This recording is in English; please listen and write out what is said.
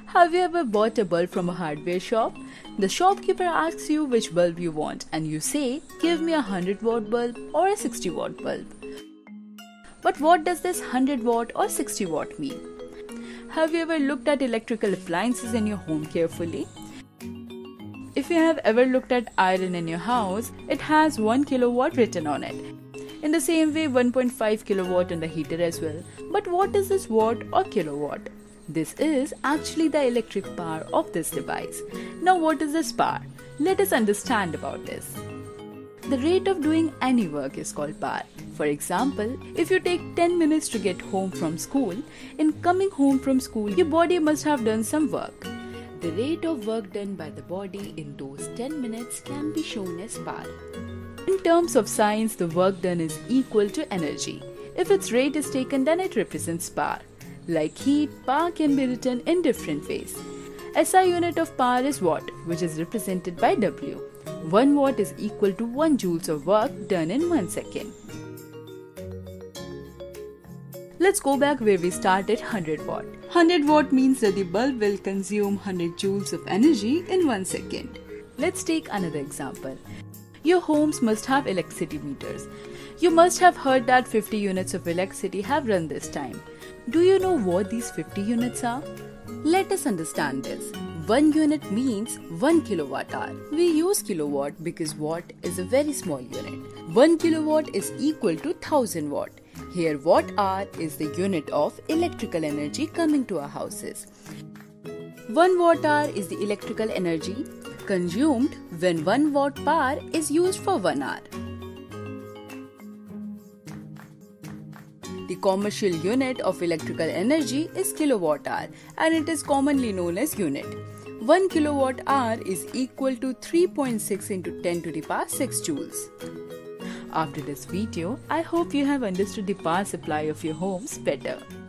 Have you ever bought a bulb from a hardware shop? The shopkeeper asks you which bulb you want and you say, give me a 100-watt bulb or a 60-watt bulb. But what does this 100-watt or 60-watt mean? Have you ever looked at electrical appliances in your home carefully? If you have ever looked at iron in your house, it has 1 kilowatt written on it. In the same way, 1.5 kilowatt on the heater as well. But what is this watt or kilowatt? This is actually the electric power of this device. Now what is this power? Let us understand about this. The rate of doing any work is called power. For example, if you take 10 minutes to get home from school, in coming home from school, your body must have done some work. The rate of work done by the body in those 10 minutes can be shown as power. In terms of science, the work done is equal to energy. If its rate is taken, then it represents power. Like heat, power can be written in different ways. SI unit of power is watt, which is represented by W. 1 watt is equal to 1 joules of work done in 1 second. Let's go back where we started 100 watt. 100 watt means that the bulb will consume 100 joules of energy in 1 second. Let's take another example. Your homes must have electricity meters. You must have heard that 50 units of electricity have run this time. Do you know what these 50 units are? Let us understand this. 1 unit means 1 kilowatt hour. We use kilowatt because watt is a very small unit. 1 kilowatt is equal to 1000 watt. Here watt hour is the unit of electrical energy coming to our houses. 1 watt hour is the electrical energy consumed when 1 watt power is used for 1 hour. The commercial unit of electrical energy is kilowatt hour and it is commonly known as unit. 1 kilowatt hour is equal to 3.6 into 10 to the power 6 joules. After this video, I hope you have understood the power supply of your homes better.